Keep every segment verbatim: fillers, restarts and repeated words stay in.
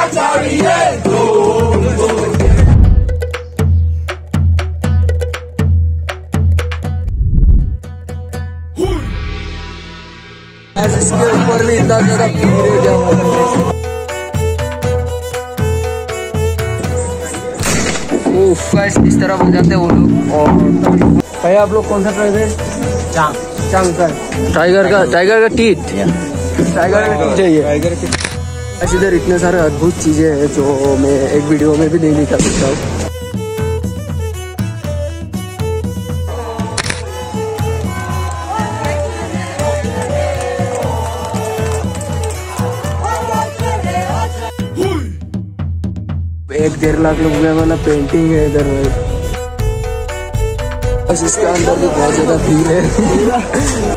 इसके ऊपर भी इतना ज्यादा भीड़ है। इस तरह हो जाते हैं वो लोग। और भाई आप लोग कौन सा ट्राई है? चांग चांग का टाइगर का टाइगर का टीथ टाइगर का टीथ चाहिए। टाइगर के इधर इतने सारे अद्भुत चीजें हैं जो मैं एक वीडियो में भी नहीं दिखा सकता हूँ। एक डेढ़ लाख रुपये वाला पेंटिंग है इधर। बस इसके अंदर भी बहुत ज्यादा भीड़ है।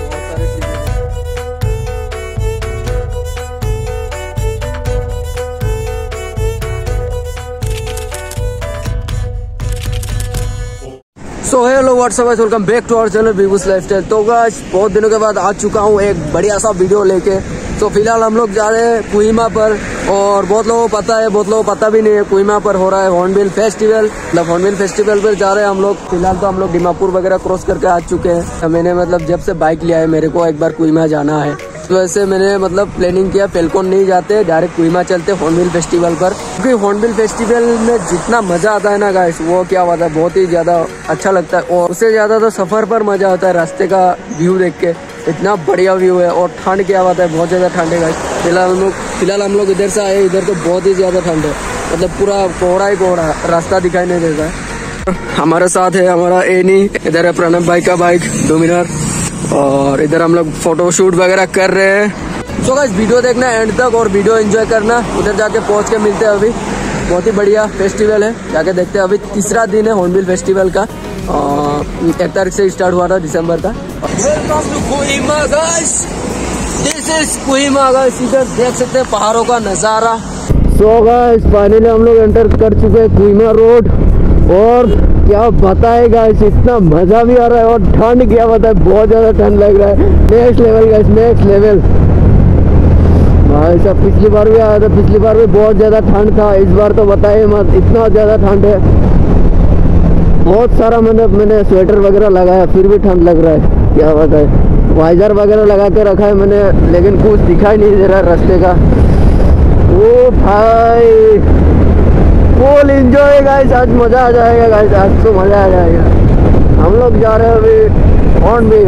So hello WhatsApp guys, welcome back to our channel Vivus lifestyle. तो गाइस बहुत दिनों के बाद आ चुका हूँ एक बढ़िया सा वीडियो लेके। तो फिलहाल हम लोग जा रहे हैं कोहिमा पर, और बहुत लोगों को पता है, बहुत लोगों को पता भी नहीं है, कोहिमा पर हो रहा है हॉर्नबिल फेस्टिवल। मतलब हॉर्नबिल फेस्टिवल पर जा रहे हैं हम लोग। फिलहाल तो हम लोग दीमापुर वगैरह क्रॉस करके आ चुके हैं। मैंने मतलब जब से बाइक लिया है मेरे को एक बार कोहिमा जाना है, तो ऐसे मैंने मतलब प्लानिंग किया फेल्कॉन नहीं जाते, डायरेक्ट कोहिमा चलते हॉर्नबिल फेस्टिवल पर। क्योंकि हॉर्नबिल फेस्टिवल में जितना मजा आता है ना गाइस, वो क्या बात है, बहुत ही ज्यादा अच्छा लगता है। और उससे ज्यादा तो सफर पर मजा आता है, रास्ते का व्यू देख के। इतना बढ़िया व्यू है। और ठंड क्या बात है, बहुत ज्यादा ठंड है गाइस। फिलहाल हम लोग फिलहाल हम लोग इधर से आए, इधर तो बहुत ही ज्यादा ठंड है। मतलब पूरा कोहरा ही कोहरा, रास्ता दिखाई नहीं देता है। हमारे साथ है हमारा एनी, इधर है प्रणब भाई का बाइक डोमिनार, और इधर हम लोग फोटो शूट वगैरह कर रहे हैं। तो गाइस वीडियो देखना एंड तक और वीडियो एंजॉय करना। उधर जाके पहुंच के मिलते हैं। अभी बहुत ही बढ़िया फेस्टिवल है, जाके देखते हैं। अभी तीसरा दिन है हॉर्नबिल फेस्टिवल का, एक तारीख से स्टार्ट हुआ था दिसंबर का। Welcome to Kohima guys, this is Kohima guys. इधर देख सकते हैं पहाड़ों का नजारा। सो गाइस फाइनली हम लोग एंटर कर चुके हैं कोहिमा रोड। और क्या बताए गाइस, इतना मजा भी आ रहा है। और ठंड क्या बताए, बहुत ज्यादा ठंड लग रहा है। Next level guys, next level भाई साहब। पिछली बार भी आया था, पिछली बार भी बहुत ज्यादा ठंड था। इस बार तो बताइए मत, इतना ज्यादा ठंड है। बहुत सारा मतलब मैंने स्वेटर वगैरह लगाया, फिर भी ठंड लग रहा है। क्या बताए, वाइजर वगैरह लगा के रखा है मैंने, लेकिन कुछ दिखाई नहीं दे रहा है रास्ते का। ओ भाई फुल एंजॉय गाइस, आज मजा आ जाएगा गाइस, आज तो मजा आ जाएगा। हम लोग जा रहे हैं अभी हॉर्नबिल।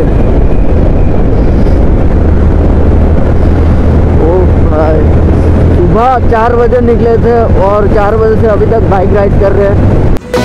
ओ भाई सुबह चार बजे निकले थे और चार बजे से अभी तक बाइक राइड कर रहे हैं।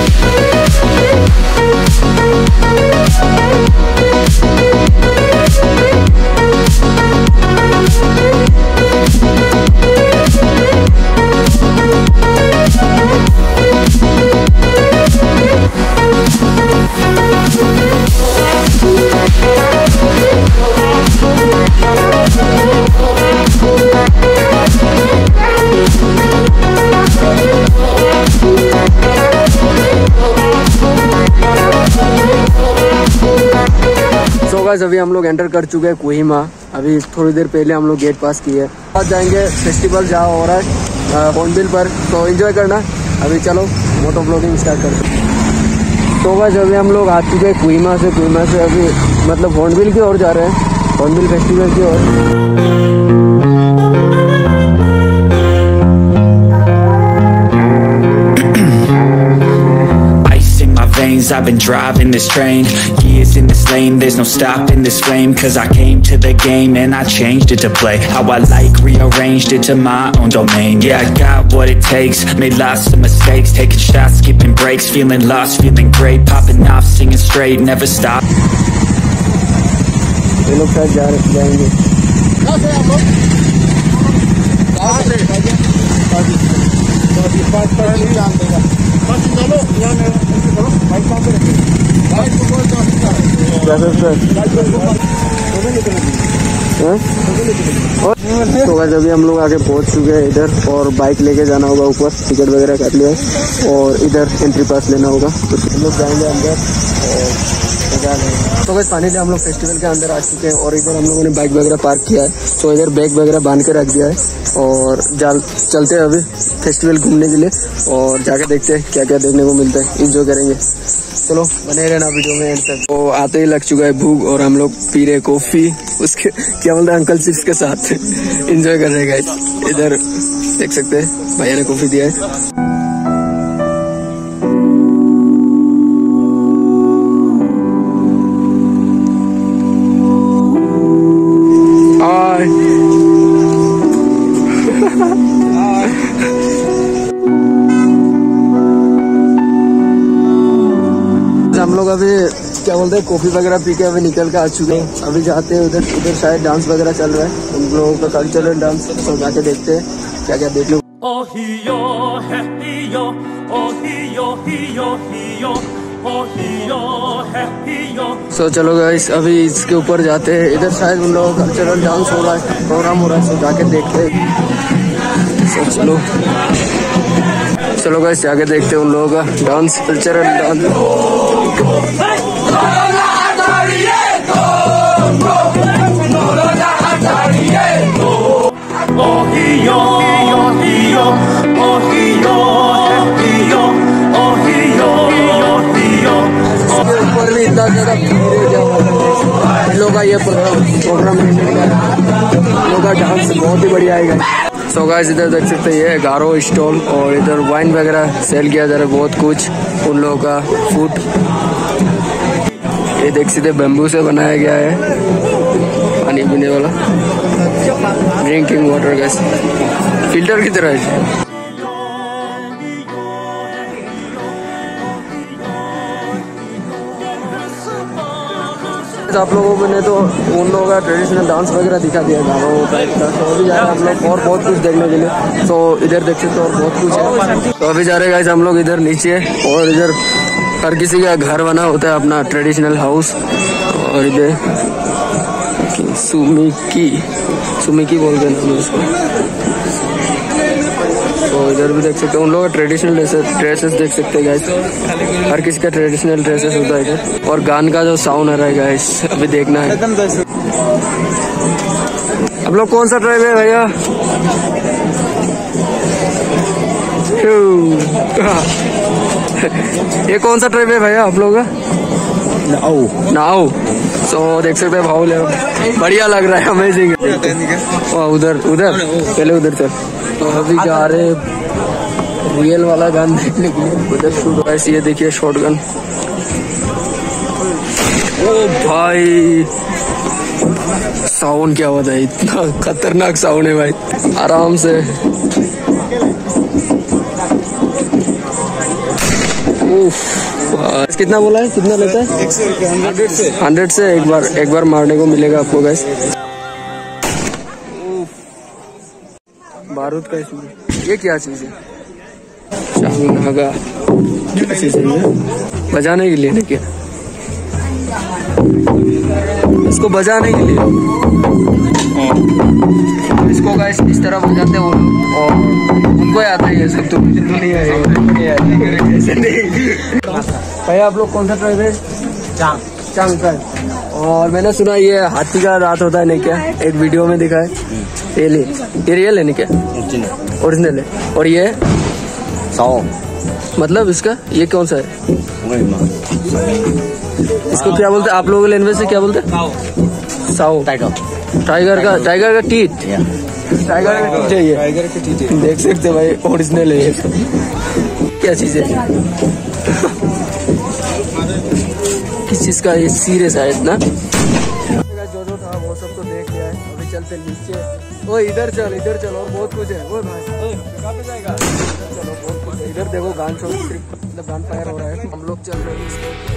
अभी हम लोग एंटर कर चुके हैं कोहिमा। अभी थोड़ी देर पहले हम लोग गेट पास किए। आज जाएंगे फेस्टिवल जहाँ हो रहा है हॉर्नबिल पर, तो एंजॉय करना। अभी चलो मोटो ब्लॉगिंग स्टार्ट करते हैं। तो बस अभी हम लोग आ चुके हैं कोहिमा से। कोहिमा से अभी मतलब हॉर्नबिल की ओर जा रहे हैं, हॉर्नबिल फेस्टिवल की ओर। I've been driving this train, years in this lane, there's no stopping this flame. Cause I came to the game and I changed it to play how I like, rearranged it to my own domain. Yeah, I got what it takes, made lots of mistakes, taking shots, skipping breaks, feeling lost, feeling great, popping off, singing straight, never stop. ये लोग शायद जा रहे जाएंगे। तो guys अभी हम लोग आगे पहुंच चुके हैं इधर, और बाइक लेके जाना होगा ऊपर, टिकट वगैरह कर लिया है, और इधर एंट्री पास लेना होगा, तो हम लोग जाएंगे अंदर। तो गाइस फाइनली हम लोग फेस्टिवल के अंदर आ चुके हैं, और इधर हम लोगों ने बाइक वगैरह पार्क किया है, तो इधर बैग वगैरह बांध के रख दिया है, और जाल चलते हैं अभी फेस्टिवल घूमने के लिए, और जाके देखते हैं क्या क्या देखने को मिलता है, इंजॉय करेंगे। चलो बने रहना वीडियो में एंड तक। तो आते ही लग चुका है भूख, और हम लोग पी रहे कॉफी उसके क्या बोलते हैं अंकल चिप्स के साथ एंजॉय कर रहे हैं। इधर देख सकते हैं भैया ने कॉफी दिया है। हम लोग अभी क्या बोलते हैं कॉफी वगैरह पी के अभी निकल के आ चुके हैं। अभी जाते हैं उधर, उधर शायद डांस वगैरह चल रहा है उन लोगों का कल्चरल डांस, तो जाके देखते हैं क्या क्या देखने को। सो so, चलो गाइस अभी इसके ऊपर जाते हैं, इधर शायद उन लोगों का कल्चरल डांस हो रहा है, प्रोग्राम हो रहा है, तो जाके देखते हैं। so, चलो चलो गाइस जाके देखते हैं उन लोगों का डांस, कल्चरल डांस। ऊपर भी इतना ज्यादा लोगों का ये प्रोग्राम लोगों का डांस बहुत ही बढ़िया आएगा। सो गाइस इधर देख सकते हैं ये गारो स्टॉल, और इधर वाइन वगैरह सेल किया जा रहा है, बहुत कुछ उन लोगों का फूड। ये देख सकते बेम्बू से बनाया गया है पानी पीने वाला ड्रिंकिंग वाटर, गाइस फिल्टर की तरह है। आप लोगों को ने तो उन लोगों का ट्रेडिशनल डांस वगैरह दिखा दिया गाँव टाइप का, तो अभी जा रहे हैं हम लोग और बहुत कुछ देखने के लिए। तो इधर देख सकते हो और बहुत कुछ है, तो अभी जा रहे हैं हम लोग इधर नीचे, और इधर हर किसी का घर बना होता है अपना ट्रेडिशनल हाउस, और इधर सुमिकी सुमिकी बोलते हैं उसको। तो इधर भी देख सकते हो उन लोगों का ट्रेडिशनल ड्रेसेस देख सकते हैं गाइस, हर किसी का ट्रेडिशनल ड्रेसेस होता है इधर, और गान का जो साउंड आ रहा है गाइस अभी देखना है। अब लोग कौन सा ट्राइब है भैया? ये कौन सा ट्राइब है भैया आप लोग का? Now now. सो देख सकते हैं भाव ले, बढ़िया लग रहा है, अमेजिंग है। उधर उधर पहले उधर चल। तो अभी जा रहे रियल वाला गन देखने के लिए, उधर शूट ऐसी ये देखिए शॉर्ट गन। ओ भाई साउंड क्या होता है, इतना खतरनाक साउंड है भाई, आराम से। उफ, कितना बोला है, कितना लेता है? हंड्रेड से हंड्रेड से एक बार एक बार मारने को मिलेगा आपको गाइस। बारूद का इसमें ये क्या चीज है? चांगनागा क्या चीज है ये? बजाने के लिए क्या? इसको बजाने के लिए इसको गाइस इस तरह बजाते हैं वो, और उनको आता है ये सब, तो मुझे तो नहीं आएगा ऐसे नहीं। भैया आप लोग कौन सा ट्राइब है? चांग चांग ट्राइब। और मैंने सुना ये हाथी का रात होता है नहीं क्या, एक वीडियो में दिखा है, रियल ये रियल है नहीं क्या? ओरिजिनल है। और ये साओ मतलब इसका ये कौन सा है? इसको क्या बोलते हैं आप लोगों के लैंग्वेज से, क्या बोलते हैं? साओ। टाइगर टाइगर का टाइगर का टीथ टाइगर का टीथ है ये, टाइगर के टीथ देख सकते हैं भाई, ओरिजिनल है ये। क्या चीज है, किस चीज का ये सीरियस है इतना? जो जो था वो सब तो देख लिया है, अभी चलते नीचे। ओ इधर चल इधर चल, और बहुत कुछ है। ओ भाई कहाँ पे जाएगा? चलो बहुत कुछ है इधर, देखो गान शो मतलब गान फायर हो रहा है, हम लोग चल रहे हैं।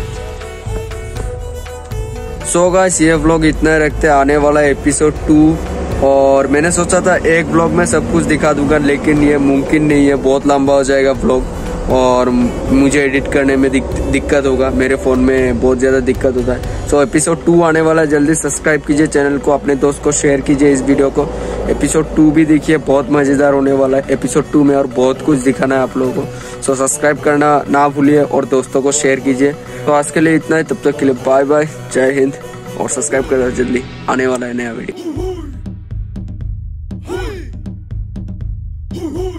सो गाइस ये व्लॉग इतना रखते हैं, आने वाला एपिसोड टू, और मैंने सोचा था एक व्लॉग में सब कुछ दिखा दूंगा, लेकिन ये मुमकिन नहीं है, बहुत लंबा हो जाएगा व्लॉग। और मुझे एडिट करने में दिक, दिक्कत होगा। मेरे फ़ोन में बहुत ज़्यादा दिक्कत होता है। सो एपिसोड टू आने वाला है, जल्दी सब्सक्राइब कीजिए चैनल को, अपने दोस्त को शेयर कीजिए इस वीडियो को। एपिसोड टू भी देखिए, बहुत मज़ेदार होने वाला है एपिसोड टू में और बहुत कुछ दिखाना है आप लोगों को। सो सब्सक्राइब करना ना भूलिए और दोस्तों को शेयर कीजिए। तो आज के लिए इतना ही, तब तक के लिए बाय बाय, जय हिंद। और सब्सक्राइब करना, जल्दी आने वाला है नया वीडियो।